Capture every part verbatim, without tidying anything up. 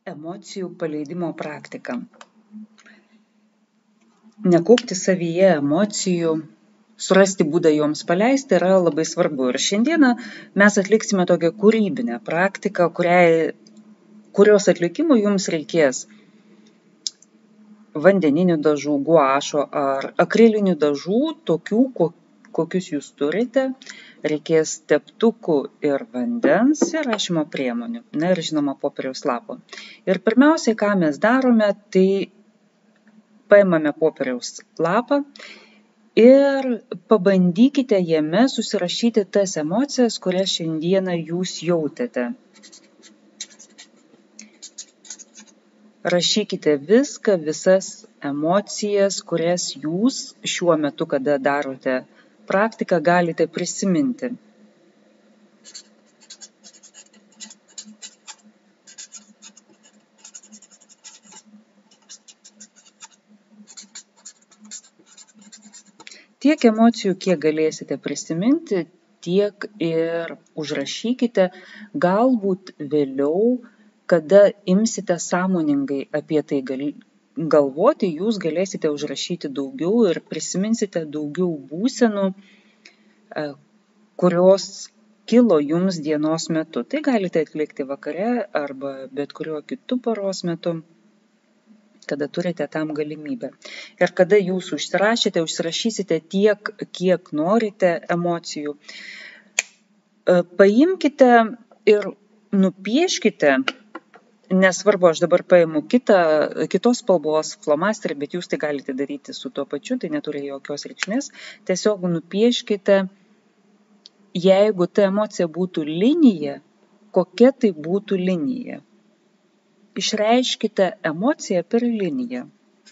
Emocijų paleidimo praktika. Nekaupti savyje emocijų, surasti būdą joms paleisti yra labai svarbu. Ir šiandieną mes atliksime tokią kūrybinę praktiką, kuriai, kurios atlikimui jums reikės vandeninių dažų, guašo ar akrilinių dažų, tokių, kokius jūs turite. Reikės teptukų ir vandens ir rašymo priemonių. Na ir žinoma popieriaus lapo. Ir pirmiausiai, ką mes darome, tai paimame popieriaus lapą ir pabandykite jame susirašyti tas emocijas, kurias šiandieną jūs jautėte. Rašykite viską, visas emocijas, kurias jūs šiuo metu, kada darote praktiką, galite prisiminti. Tiek emocijų, kiek galėsite prisiminti, tiek ir užrašykite. Galbūt vėliau, kada imsite sąmoningai apie tai galvoti, jūs galėsite užrašyti daugiau ir prisiminsite daugiau būsenų, kurios kilo jums dienos metu. Tai galite atlikti vakare arba bet kuriuo kitu paros metu, kada turite tam galimybę. Ir kada jūs užsirašėte, užsirašysite tiek, kiek norite emocijų. Paimkite ir nupieškite, nesvarbu, aš dabar paimu kitą, kitos spalvos flomasterį, bet jūs tai galite daryti su tuo pačiu, tai neturi jokios reikšmės. Tiesiog nupieškite, jeigu ta emocija būtų linija, kokia tai būtų linija. Išreiškite emociją per liniją.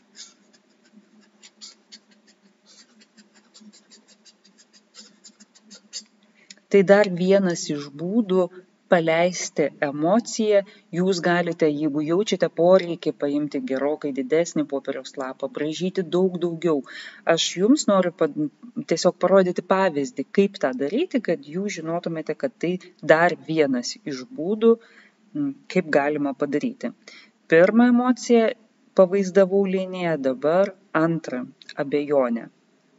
Tai dar vienas iš būdų paleisti emociją. Jūs galite, jeigu jaučiate poreikį, paimti gerokai didesnį popieriaus lapą, braižyti daug daugiau. Aš jums noriu tiesiog parodyti pavyzdį, kaip tą daryti, kad jūs žinotumėte, kad tai dar vienas iš būdų, kaip galima padaryti. Pirmą emociją pavaizdavau liniją, dabar antrą abejonę.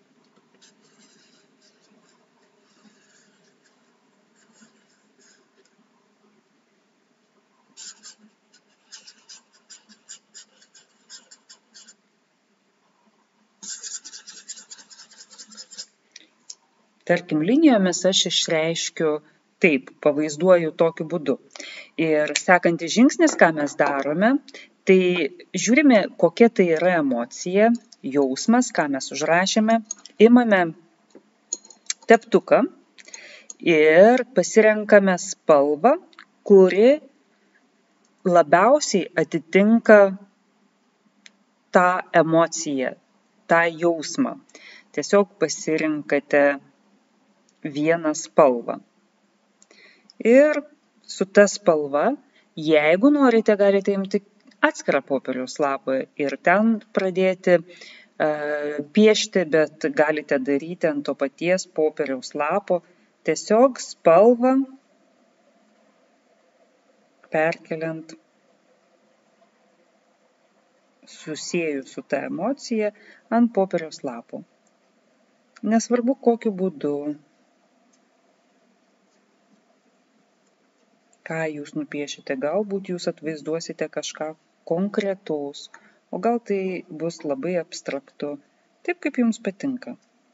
Tarkim, linijomis aš išreiškiu taip, pavaizduoju tokiu būdu. Ir sekantis žingsnis, ką mes darome, tai žiūrime, kokia tai yra emocija, jausmas, ką mes užrašėme. Imame teptuką ir pasirenkame spalvą, kuri labiausiai atitinka tą emociją, tą jausmą. Tiesiog pasirinkate vieną spalvą. Ir su ta spalva, jeigu norite, galite imti atskirą popieriaus lapą ir ten pradėti uh, piešti, bet galite daryti ant to paties popieriaus lapo tiesiog spalvą perkeliant, susieju su ta emocija ant popieriaus lapo. Nesvarbu kokiu būdu, ką jūs nupiešite, galbūt jūs atvaizduosite kažką konkretaus, o gal tai bus labai abstraktu, taip kaip jums patinka.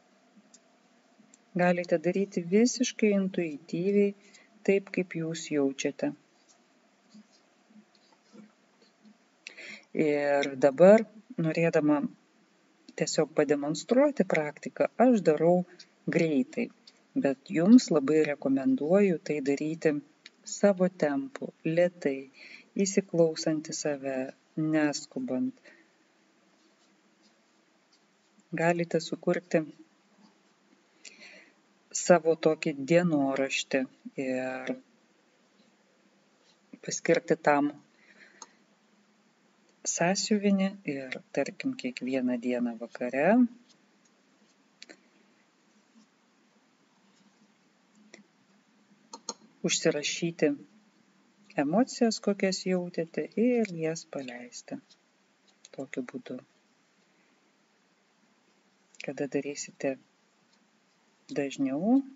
Galite daryti visiškai intuityviai, taip kaip jūs jaučiate. Ir dabar, norėdama tiesiog pademonstruoti praktiką, aš darau greitai, bet jums labai rekomenduoju tai daryti savo tempu, lėtai, įsiklausant į save, neskubant. Galite sukurti savo tokį dienoraštį ir paskirti tam sąsiuvinį ir, tarkim, kiekvieną dieną vakare užsirašyti emocijas, kokias jautėte, ir jas paleisti. Tokiu būdu. Kada darysite dažniau,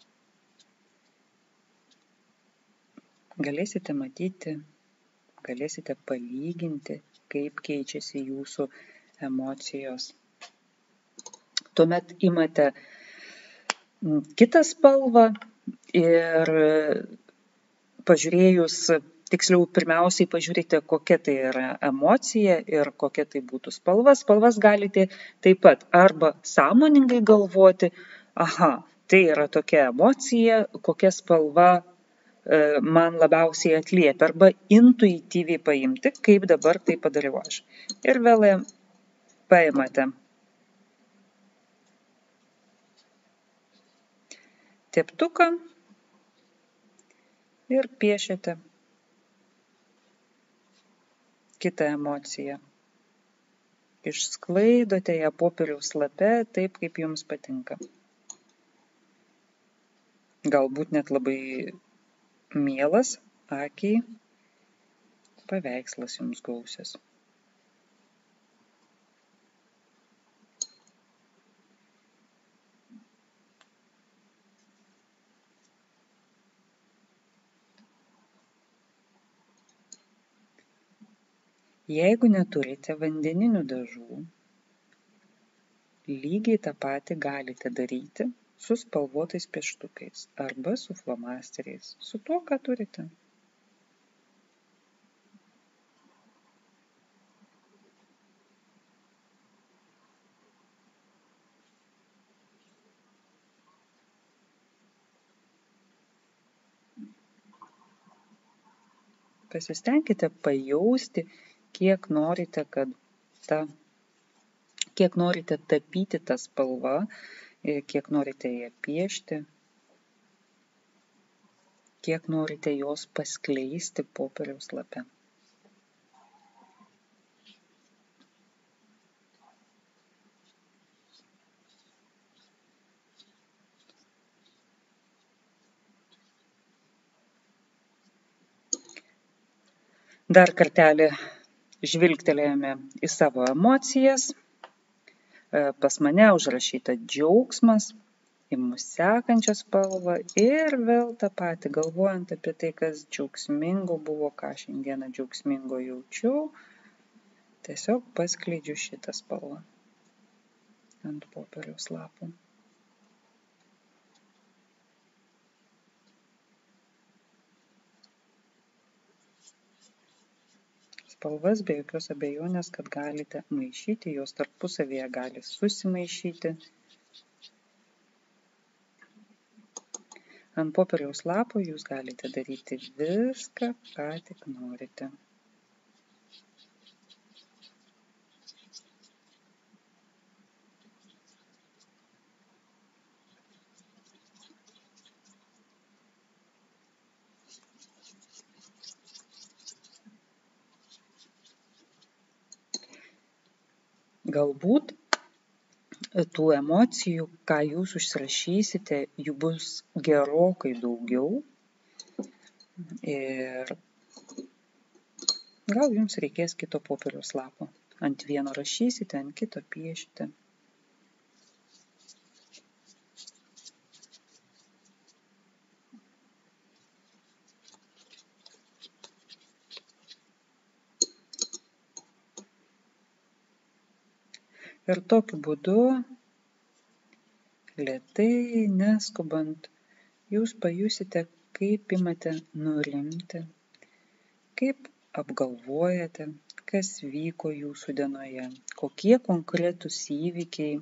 galėsite matyti, galėsite palyginti, kaip keičiasi jūsų emocijos. Tuomet imate kitą spalvą ir pažiūrėjus, tiksliau pirmiausiai pažiūrite, kokia tai yra emocija ir kokia tai būtų spalva. Spalvas galite taip pat arba sąmoningai galvoti, aha, tai yra tokia emocija, kokia spalva man labiausiai atliepia, arba intuityviai paimti, kaip dabar tai padariau aš. Ir vėl paimate teptuką ir piešiate kitą emociją. Išsklaidote ją popieriaus lape taip, kaip jums patinka. Galbūt net labai mielas akiai paveikslas jums gausis. Jeigu neturite vandeninių dažų, lygiai tą patį galite daryti su spalvotais pieštukais arba su flomasteriais, su tuo, ką turite. Pasistengkite pajausti, kiek norite, kad ta, kiek norite tapyti tą spalvą, kiek norite ją piešti, kiek norite jos paskleisti popieriaus lape. Dar kartelį žvilgtelėjome į savo emocijas. Pas mane užrašyta džiaugsmas, imu sekančią spalvą ir vėl tą patį, galvojant apie tai, kas džiaugsmingo buvo, ką šiandieną džiaugsmingo jaučiau, tiesiog paskleidžiu šitą spalvą ant popieriaus lapų. Spalvas be jokios abejonės, kad galite maišyti, jos tarpusavyje gali susimaišyti. Ant popieriaus lapo jūs galite daryti viską, ką tik norite. Galbūt tų emocijų, ką jūs užsirašysite, jų bus gerokai daugiau ir gal jums reikės kito popieriaus lapo. Ant vieno rašysite, ant kito piešite. Ir tokiu būdu, lėtai, neskubant, jūs pajusite, kaip imate nurimti, kaip apgalvojate, kas vyko jūsų dienoje, kokie konkretūs įvykiai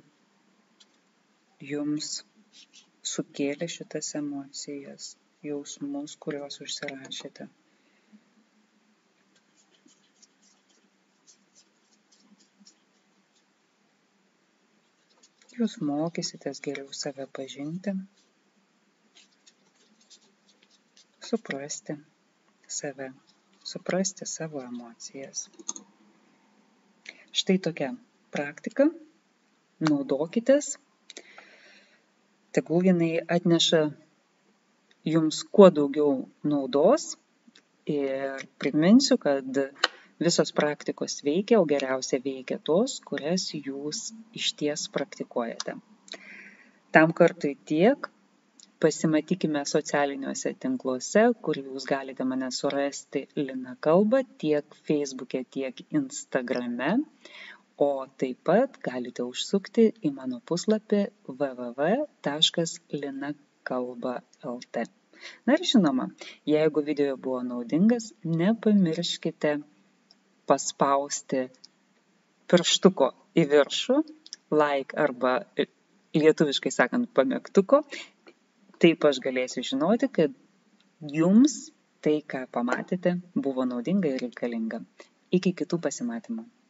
jums sukėlė šitas emocijas, jausmus, kuriuos užsirašėte. Jūs mokysitės geriau save pažinti, suprasti save, suprasti savo emocijas. Štai tokia praktika, naudokitės, tegul jinai atneša jums kuo daugiau naudos Ir priminsiu, kad visos praktikos veikia, o geriausia veikia tos, kurias jūs išties praktikuojate. Tam kartui tiek. Pasimatykime socialiniuose tinkluose, kur jūs galite mane surasti Lina Kalba tiek Facebook'e, tiek Instagram'e, o taip pat galite užsukti į mano puslapį w w w taškas lina kalba taškas l t. Na ir žinoma, jeigu video buvo naudingas, nepamirškite paspausti pirštuko į viršų, like arba lietuviškai sakant pamegtuko. Taip aš galėsiu žinoti, kad jums tai, ką pamatėte, buvo naudinga ir reikalinga. Iki kitų pasimatymų.